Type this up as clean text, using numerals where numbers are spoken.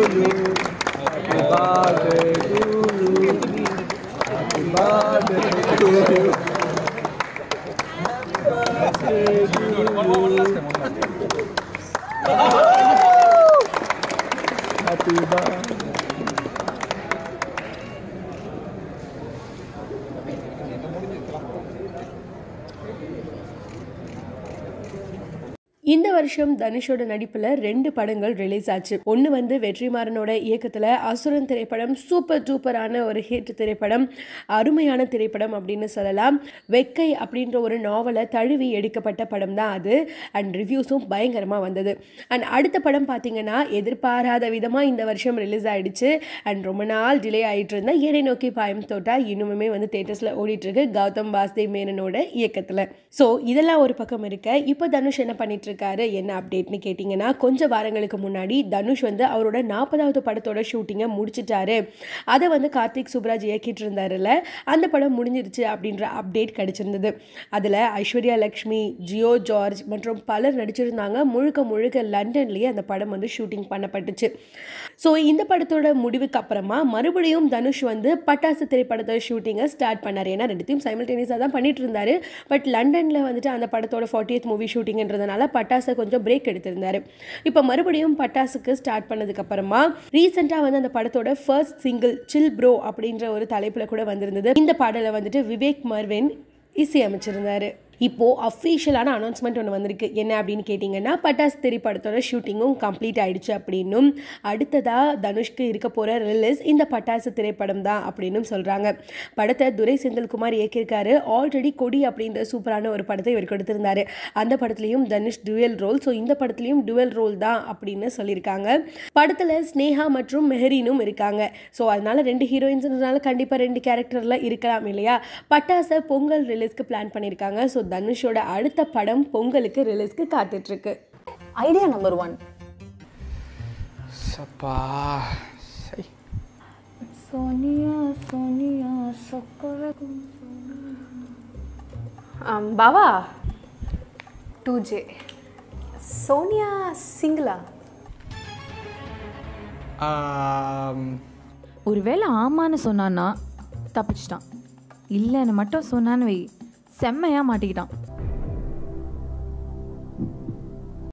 you. Happy birthday to you. Happy birthday to you. Happy birthday to you. Happy birthday. இந்த வருஷம் தனுஷோட நடிப்பில் 2 படங்கள் ரிலீஸ் ஆச்சு. ஒன்று வந்து வெற்றிமாறனோட இயக்கத்தில் அசுரன் திரைப்படம் சூப்பர் டூப்பரான ஒரு ஹிட் திரைப்படம், அருமையான திரைப்படம் அப்படின்னு சொல்லலாம். வெக்கை அப்படின்ற ஒரு நாவலை தழுவி எடுக்கப்பட்ட படம் தான் அது. அண்ட் ரிவ்யூஸும் பயங்கரமாக வந்தது. அண்ட் அடுத்த படம் பார்த்தீங்கன்னா எதிர்பாராத விதமாக இந்த வருஷம் ரிலீஸ் ஆகிடுச்சு. அண்ட் ரொம்ப நாள் டிலே ஆகிட்டு இருந்த ஏனை நோக்கி பாயம் தோட்டா இன்னுமே வந்து தேட்டர்ஸில் ஓடிட்டுருக்கு கௌதம் வாசுதேவ் மேனனோட இயக்கத்தில். ஸோ இதெல்லாம் ஒரு பக்கம் இருக்க, இப்போ தனுஷ் என்ன பண்ணிட்டு என்ன அப்டேட்னு கேட்டிங்கன்னா, கொஞ்சம் வாரங்களுக்கு முன்னாடி தனுஷ் வந்து அவரோட 40வது படத்தோட ஷூட்டிங்கை முடிச்சிட்டாரு. அதை வந்து கார்த்திக் சுப்ராஜ் இயக்கிட்டு இருந்தாருல்ல, அந்த படம் முடிஞ்சிருச்சு அப்படின்ற அப்டேட் கிடைச்சிருந்தது. அதில் ஐஸ்வர்யா லக்ஷ்மி, ஜியோ ஜார்ஜ் மற்றும் பலர் நடிச்சிருந்தாங்க. முழுக்க லண்டன்லேயே அந்த படம் வந்து ஷூட்டிங் பண்ணப்பட்டுச்சு. ஸோ இந்த படத்தோட முடிவுக்கு அப்புறமா மறுபடியும் தனுஷ் வந்து பட்டாசு திரைப்படத்தோட ஷூட்டிங்கை ஸ்டார்ட் பண்ணார். ஏன்னா 2த்தையும் சைமல்டேனியஸாக தான் பண்ணிட்டு இருந்தாரு. பட் லண்டனில் வந்துட்டு அந்த படத்தோட 40th மூவி ஷூட்டிங்ன்றதுனால பட்டாசை கொஞ்சம் பிரேக் எடுத்திருந்தாரு. இப்போ மறுபடியும் பட்டாசுக்கு ஸ்டார்ட் பண்ணதுக்கு அப்புறமா ரீசெண்டாக வந்து அந்த படத்தோட ஃபர்ஸ்ட் சிங்கிள் சில் ப்ரோ அப்படின்ற ஒரு தலைப்பில் கூட வந்திருந்தது. இந்த பாடலை வந்துட்டு விவேக் மர்வின் இசையமைச்சிருந்தாரு. இப்போது அஃபீஷியலான அனௌன்ஸ்மெண்ட் ஒன்று வந்திருக்கு. என்ன அப்படின்னு கேட்டிங்கன்னா, பட்டாசு திரைப்படத்தோட ஷூட்டிங்கும் கம்ப்ளீட் ஆகிடுச்சு அப்படின்னும், அடுத்ததாக தனுஷ்க்கு இருக்க போகிற ரிலீஸ் இந்த பட்டாசு திரைப்படம் தான் அப்படின்னும் சொல்கிறாங்க. படத்தை துரை செந்தில்குமார் இயக்கியிருக்காரு. ஆல்ரெடி கொடி அப்படின்ற சூப்பரான ஒரு படத்தை இவர் கொடுத்திருந்தாரு. அந்த படத்துலையும் தனுஷ் டுவெல் ரோல். ஸோ இந்த படத்துலையும் டுவெல் ரோல் தான் அப்படின்னு சொல்லியிருக்காங்க. படத்தில் ஸ்னேகா மற்றும் மெஹரினும் இருக்காங்க. ஸோ அதனால் 2 ஹீரோயின்ஸ்னால கண்டிப்பாக 2 கேரக்டரில் இருக்கலாம் இல்லையா. பட்டாசை பொங்கல் ரிலீஸ்க்கு பிளான் பண்ணியிருக்காங்க. ஸோ தனுஷோட அடுத்த படம் பொங்கலுக்கு ரிலீஸ்க்கு காத்துட்டு இருக்கு. Idea number 1. சப்பா சோனியா சோனியா சொக்கரகு பாவா 2J. சோனியா சிங்கிளா? ஒருவேளை ஆமான்னு சொன்னான்னா தப்பிச்சிட்டான், இல்லைன்னு மட்டும் சொன்னான்னு வை செம்மையாக மாட்டிக்கிட்டான்.